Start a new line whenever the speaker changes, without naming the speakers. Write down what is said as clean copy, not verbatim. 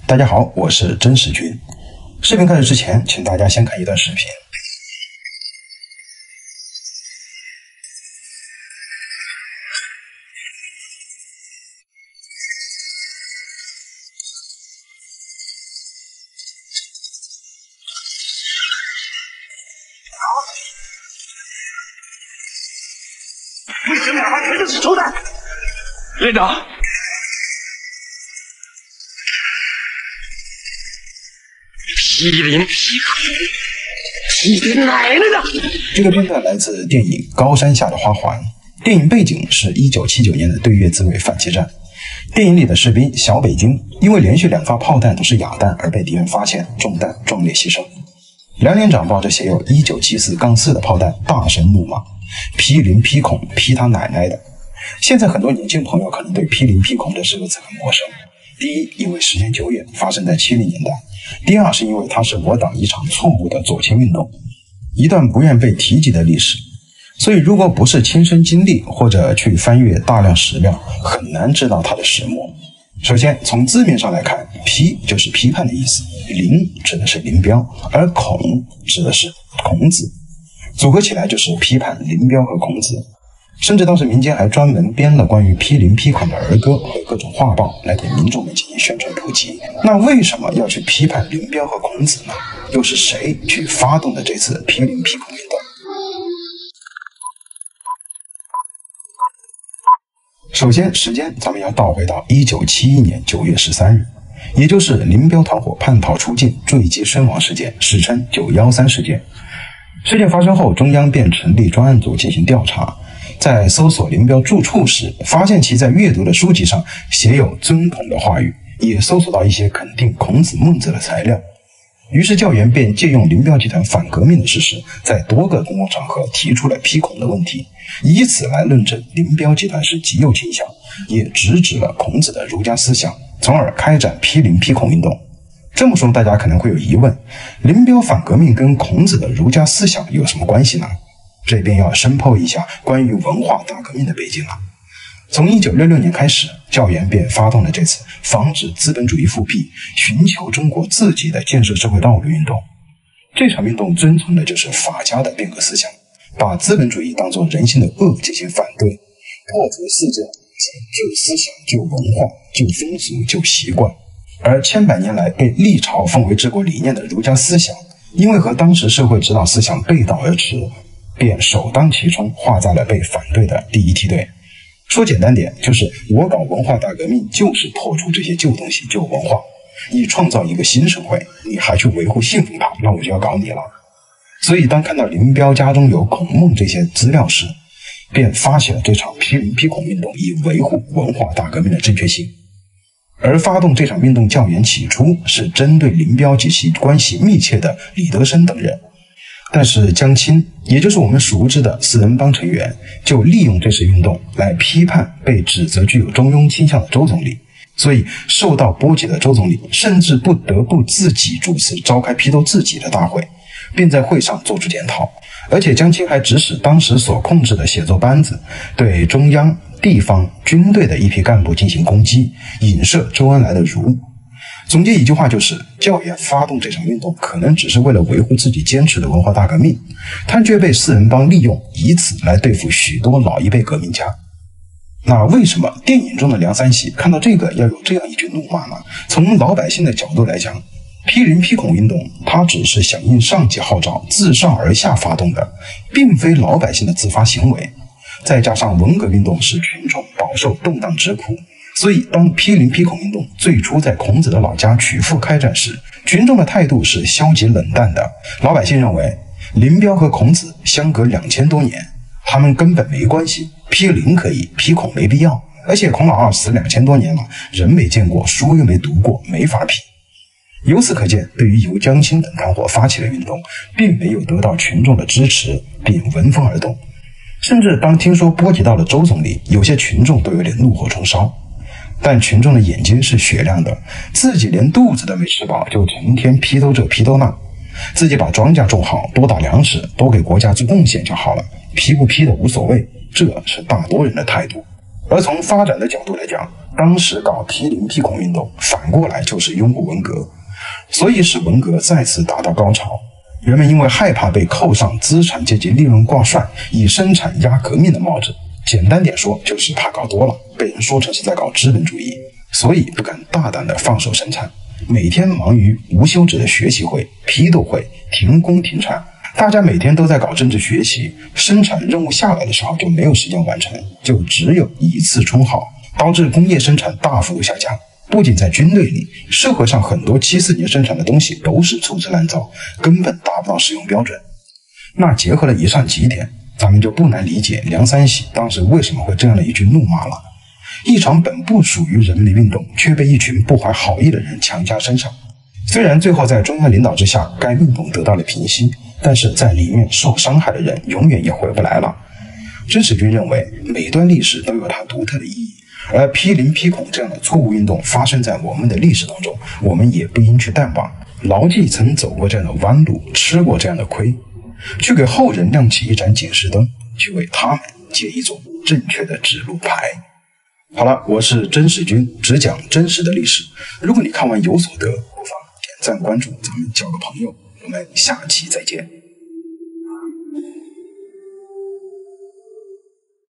大家好，我是真实君。视频开始之前，请大家先看一段视频。
为什么哪怕全都是抽弹？连长。
毗邻皮孔，你的奶奶的！
这个片段来自电影《高山下的花环》，电影背景是1979年的对越自卫反击战。电影里的士兵小北京因为连续2发炮弹都是哑弹而被敌人发现，中弹壮烈牺牲。梁连长抱着写有1974-4的炮弹大声怒骂：“毗邻皮孔，劈他奶奶的！”现在很多年轻朋友可能对毗邻皮孔这4个字很陌生。第一，因为时间久远，发生在70年代；第二，是因为它是我党一场错误的左倾运动，一段不愿被提及的历史。所以，如果不是亲身经历或者去翻阅大量史料，很难知道它的始末。首先，从字面上来看，批就是批判的意思，林指的是林彪，而孔指的是孔子，组合起来就是批判林彪和孔子。甚至当时民间还专门编了关于毗邻批孔的儿歌和各种画报来给民众们进行宣传普及。那为什么要去批判林彪和孔子呢？又是谁去发动的这次毗邻批孔运动？首先，时间咱们要倒回到1971年9月13日，也就是林彪团伙叛逃出境坠机身亡事件，史称913事件。事件发生后，中央便成立专案组进行调查。在搜索林彪住处时，发现其在阅读的书籍上写有尊孔的话语，也搜索到一些肯定孔子孟子的材料。于是教员便借用林彪集团反革命的事实，在多个公共场合提出了批孔的问题，以此来论证林彪集团是极右倾向，也直指了孔子的儒家思想，从而开展毗邻批孔运动。这么说大家可能会有疑问，林彪反革命跟孔子的儒家思想有什么关系呢？这边要深剖一下关于文化大革命的背景了。从1966年开始，教员便发动了这次防止资本主义复辟、寻求中国自己的建设社会道路运动。这场运动遵从的就是法家的变革思想，把资本主义当作人性的恶进行反对，破除四旧，旧思想、旧文化、旧风俗、旧习惯。而千百年来被历朝奉为治国理念的儒家思想，因为和当时社会指导思想背道而驰，便首当其冲，划在了被反对的第一梯队。说简单点，就是我搞文化大革命就是破除这些旧东西、旧文化，以创造一个新社会。你还去维护信奉它，那我就要搞你了。所以当看到林彪家中有孔孟这些资料时，便发起了这场毗邻批孔运动，以维护文化大革命的正确性。而发动这场运动教员起初是针对林彪及其关系密切的李德生等人，但是江青，也就是我们熟知的四人帮成员，就利用这次运动来批判被指责具有中庸倾向的周总理。所以受到波及的周总理甚至不得不自己主持召开批斗自己的大会，并在会上做出检讨。而且江青还指使当时所控制的写作班子对中央、地方、军队的一批干部进行攻击，影射周恩来的儒。总结一句话就是，教员发动这场运动可能只是为了维护自己坚持的文化大革命，但却被四人帮利用，以此来对付许多老一辈革命家。那为什么电影中的梁三喜看到这个要有这样一句怒骂呢？从老百姓的角度来讲，毗邻批孔运动它只是响应上级号召，自上而下发动的，并非老百姓的自发行为。再加上文革运动是群众饱受动荡之苦，所以当毗邻批孔运动最初在孔子的老家曲阜开展时，群众的态度是消极冷淡的。老百姓认为林彪和孔子相隔2000多年，他们根本没关系，毗邻可以，批孔没必要。而且孔老二死2000多年了，人没见过，书又没读过，没法批。由此可见，对于由江青等团伙发起的运动，并没有得到群众的支持，并闻风而动。甚至当听说波及到了周总理，有些群众都有点怒火中烧。但群众的眼睛是雪亮的，自己连肚子都没吃饱，就成天批斗这批斗那，自己把庄稼种好，多打粮食，多给国家做贡献就好了，批不批的无所谓，这是大多人的态度。而从发展的角度来讲， 当时搞批林批孔运动，反过来就是拥护文革，所以使文革再次达到高潮。人们因为害怕被扣上资产阶级利润挂帅、以生产压革命的帽子，简单点说就是怕搞多了，被人说成是在搞资本主义，所以不敢大胆的放手生产，每天忙于无休止的学习会、批斗会、停工停产。大家每天都在搞政治学习，生产任务下来的时候就没有时间完成，就只有以次充好，导致工业生产大幅度下降。不仅在军队里，社会上很多74年生产的东西都是粗制滥造，根本达不到使用标准。那结合了以上几点，咱们就不难理解梁三喜当时为什么会这样的一句怒骂了。一场本不属于人民的运动，却被一群不怀好意的人强加身上。虽然最后在中央领导之下，该运动得到了平息，但是在里面受伤害的人永远也回不来了。甄士军认为，每段历史都有它独特的意义，而批林批孔这样的错误运动发生在我们的历史当中，我们也不应去淡忘，牢记曾走过这样的弯路，吃过这样的亏，去给后人亮起一盏警示灯，去为他们解一种正确的指路牌。好了，我是甄士军，只讲真实的历史。如果你看完有所得，不妨点赞关注，咱们交个朋友。我们下期再见。